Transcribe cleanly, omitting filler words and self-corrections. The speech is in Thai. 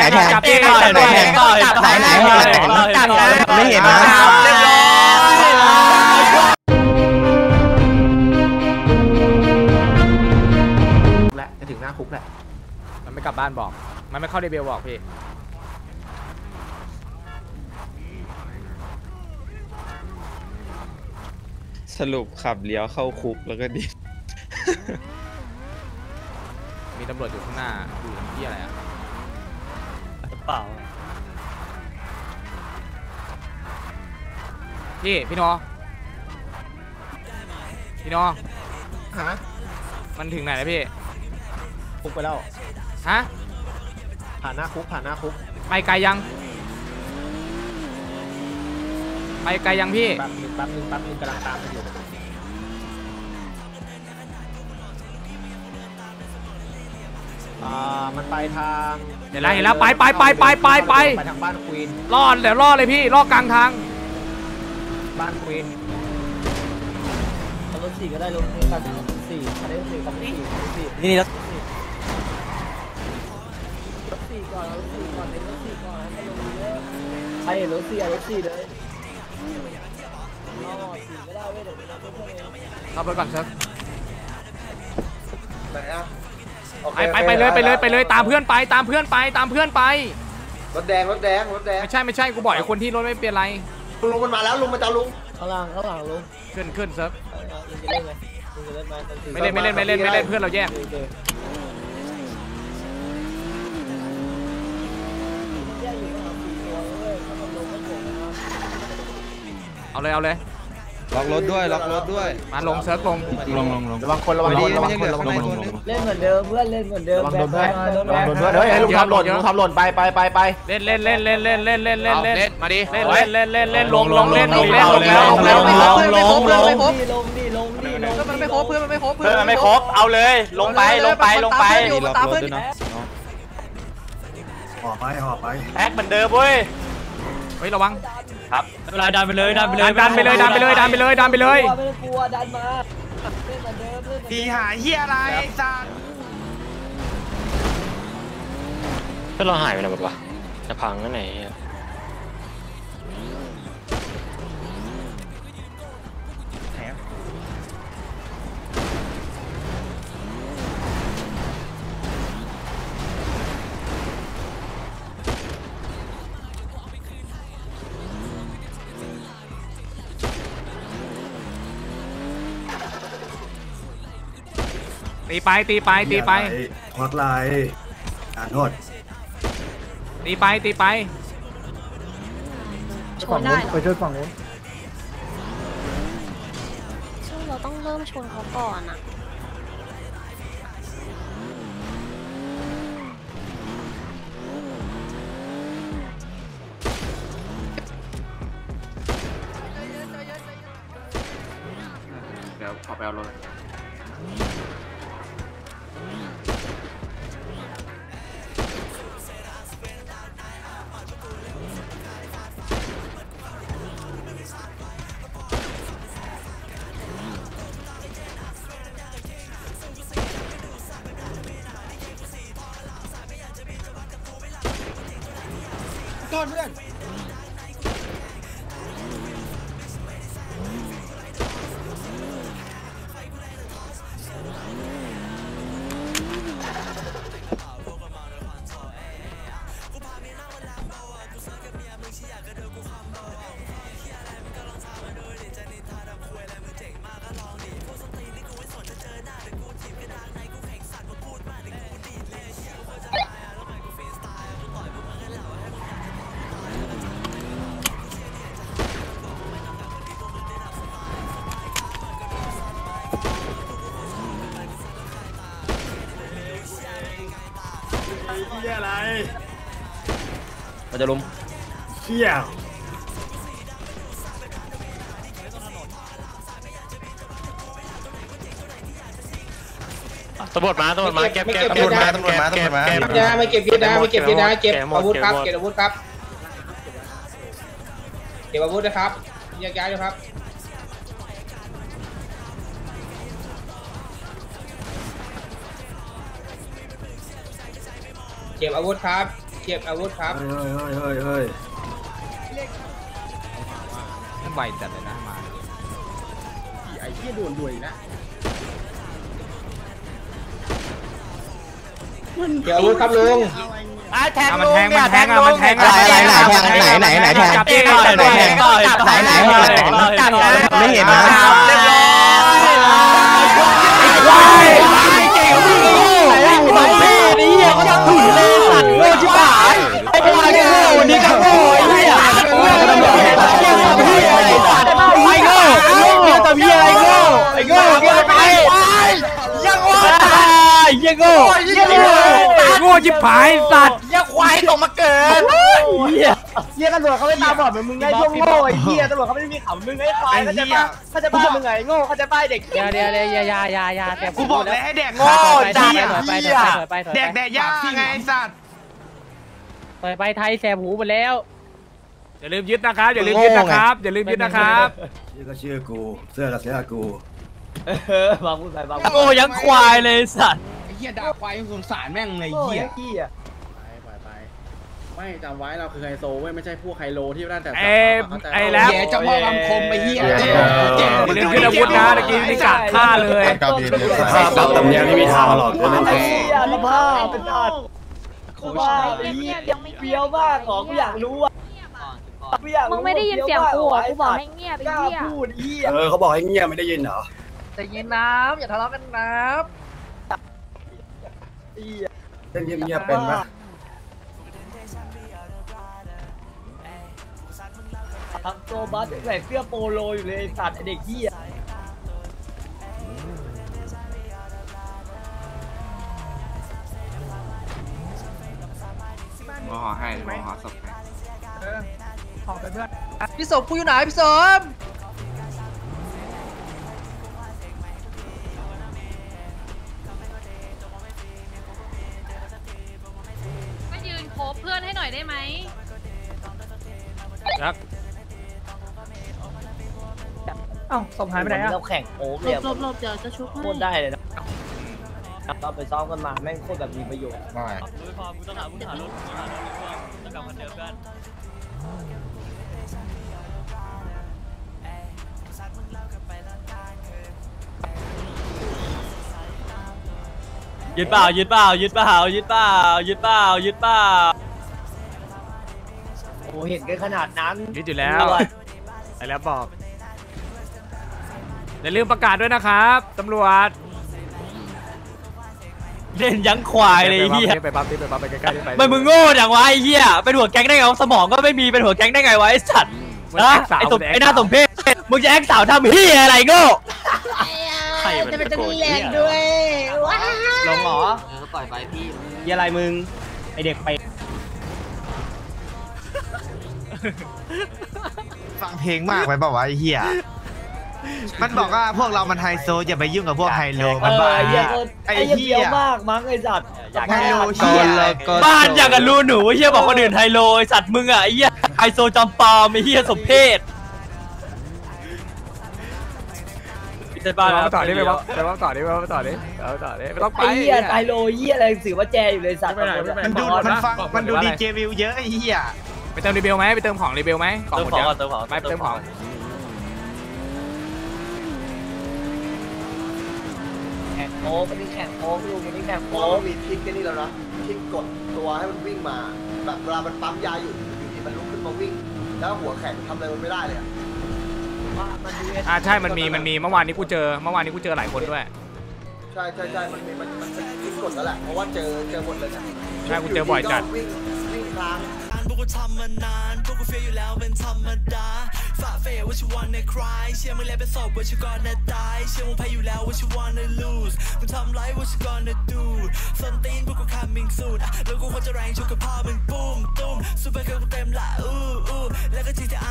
แทงจับไหนแทงไหนจับไม่เห็นนะเรียบร้อยและจะถึงหน้าคุกแหละมันไม่กลับบ้านบอกมันไม่เข้าเดบิวบอกพี่สรุปขับเลี้ยวเข้าคุกแล้วก็ดิมีตำรวจอยู่ข้างหน้าอยู่ที่อะไรอ่ะเปล่าพี่นอฮะมันถึงไหนแล้วพี่คุกไปแล้วฮะผ่านหน้าคุกไปไกลยังพี่แป๊บนึงกำลังตามมันอยู่มันไปทางเห็นแล้วไปทางบ้านควีนรอดเลยพี่รอดกลางทางบ้านควีนรถ4ก็ได้รถ4คัน4นี่รถ4ก่อนเน้นรถ4ก่อนให้ลงเยอะใช่รถ4เลยรอ4ก็ได้เว้ยเดี๋ยวเราเพิ่มเองขับรถก่อนเชิญไหนอ่ะไปเลยตามเพื่อนไปรถแดงไม่ใช่กูบอกไอ้คนที่รถไม่เป็นไรลุงมันมาแล้วลุงมาจ้าลุงข้างหลังลุงขึ้นเซิร์ฟไม่เล่นเพื่อนเราแยกเอาเลยล็อกรถด้วยมาลงเซิร์ฟลงระวังคนเล่นเหมือนเดิมเพื่อนเล่นเหมือนเดิมแบบเฮ้ยลุงทำหล่นไปเล่นมาดิเล่นลงเพื่อนไม่ครบเอาเลยลงไปตามเพื่อนห่อไปแพ็คเหมือนเดิมเว้ยเฮ้ยระวังครับเวลาดันไปเลยไม่ต้องกลัวดันมาพี่หาเหี้ยอะไรสัตว์ถ้าเราหายไปไหนหมดวะจะพังนั่นไหนตีไปฮอตไลน์อ่านโทษตีไปไปช่วยฝั่งนู้นซึ่งเราต้องเริ่มชนเขาก่อนอ่ะเดี๋ยวเอาไปเอารถก่อนเพื่อนอะไรมันจะลุมเชี่ยตำรวจมาเก็บตำรวจมาไม่เก็บยึดนะเก็บอาวุธครับเก็บอาวุธนะครับแยกย้ายด้วยครับเก็บอาวุธครับเก็บอาวุธครับเฮ้ยมันไวจัดเลยนะมาไอ้เหี้ยโดนด้วยนะเก็บอาวุธครับลุงแทงลุงเนี่ยแทงมันแทงไหนจับเองไหนไม่เห็นนะโง่จิบหายสัตว์ยังควายตกมาเกิดเหี้ยตำรวจเขาไม่ตาบอดเหมือนมึงไงพวกโง่ไอ้เหี้ยตำรวจเขาไม่ได้มีเขามึงไอ้ควายเขาจะบ้ามึงไงโง่เขาจะบ้าเด็กเดี๋ยวอย่าแต่กูบอกเลยให้แดกโง่จ้าแดกยากไงไอ้สัตว์ไปไทยแสบหูหมดแล้วอย่าลืมยึดนะครับอย่าลืมยึดนะครับอย่าลืมยึดนะครับนี่ก็ชื่อกูเสื้อกับเสื้อกูบางพูดไปบางโง่ยังควายเลยสัตว์ไอ้เหี้ยด่าควายสงสารแม่งไงเหี้เหี้ยยไปไม่จำไว้เราคือไฮโซเว้ยไม่ใช่พวกไฮโลที่นั่นแต่ไอ้แล้วแย่จะมองคำคมไปเหี้ยอย่าลืมยึดอาวุธนะตะกี้นี่กะฆ่าเลยรับตำแหน่งไม่มีทางหรอกไอ้เหี้ยสภาพเป็นตัดว่าไอ้เหี้ยยังไม่เฟี้ยวมากหรอกูอยากรู้อ่ะมึงไม่ได้ยินเสียงกูอ่ะกูบอกให้เงียบไปกล้าเหี้ยพูดเหี้ยเขาบอกให้เงียบไม่ได้ยินเหรอใจเย็นน้ำอย่าทะเลาะกันน้เล่นเงียบเป็นปะำทำโซบัสใส่เสื้อโปโลอยู่เลยสัตว์เด็กเหี้ยขอให้ขอศพให้พี่สมกูอยู่ไหนพี่สมมายืนโคบเพื่อนให้หน่อยได้ไหมยักเอ้าสมหายไปไหนอ่ะเราแข่งโอ๊กเนี่ยหลบเดี๋ยวจะชุบโคตรได้เลยนะเราไปซ้อมกันมาแม่งโคตรแบบมีประโยชน์ยึดเปล่าโอ้เห็นกันขนาดนั้นยึดอยู่แล้วไอ้แล้วบอกอย่าลืมประกาศด้วยนะครับตำรวจเล่นยังควายเลยเฮียไปปั๊บไปใกล้ๆไปมึงโง่จังวะไอ้เฮียเป็นหัวแก๊งได้ไงสมองก็ไม่มีเป็นหัวแก๊งได้ไงวะไอ้สัตว์นะไอ้หน้าสมเพชมึงจะแอคสาวทำเฮียอะไรโง่จะเป็นตัวแรงด้วยลงหรอปล่อยไปพี่เฮียอะไรมึงไอเด็กไปฟังเพลงมากไปเปล่าวะไอ้เหี้ย มันบอกว่าพวกเรามันไฮโซอย่าไปยุ่งกับพวกไฮโลมันบ้าไอ้เหี้ยมากมั้งไอ้สัตว์ไฮโลเหี้ยบ้านอย่างกับรูหนูเฮียบอกคนอื่นไฮโลไอสัตว์มึงอ่ะไอ้เฮียไฮโซจอมปลอมไอ้เฮียสมเพศไปบ้านต่อดิไปบ้านต่อดิไม่ต้องไปไอ้เหี้ยไฮโลเหี้ยอะไรสื่อว่าแจอยู่เลยสัตว์มันดูดีเจวิวเยอะไอ้เหี้ยไปเติมรีเบลไหมไปเติมของรีเบลไหมเติมของไม่เติมของแข่งโค้งไม่ได้แข่งโค้งลูกไม่ได้แข่งโค้งมีทิกแค่นี้แล้วนะทิกกดตัวให้มันวิ่งมาแบบเวลามันปั๊มยาอยู่ดีมันลุกขึ้นมาวิ่งแล้วหัวแข็งทำอะไรมันไม่ได้เลยใช่มันมีเมื่อวานนี้กูเจอหลายคนด้วยใช่มันทิกกดแล้วแหละเพราะว่าเจอหมดเลยนะใช่กูเจอบ่อยจัดวิ่งครั้งพวกกูทำมานานพวกกูเฟียอยู่แล้วเป็นธรรมดาฝ่าเฟยว่าชิวันในคลายเชื่อมึงแล้วเป็นศพว่าชิวก่อนจะตายเชื่อมึงแพ้อยู่แล้วว่าชิวันใน lose มึงทำไรว่าชิวันใน do ส้นตีนพวกกู coming soon แล้วกูควรจะแรงชุกกับพ่อมึงปุ้มตุ้มซูเปอร์เกิร์ลกูเต็มละอู้แล้วก็ GTI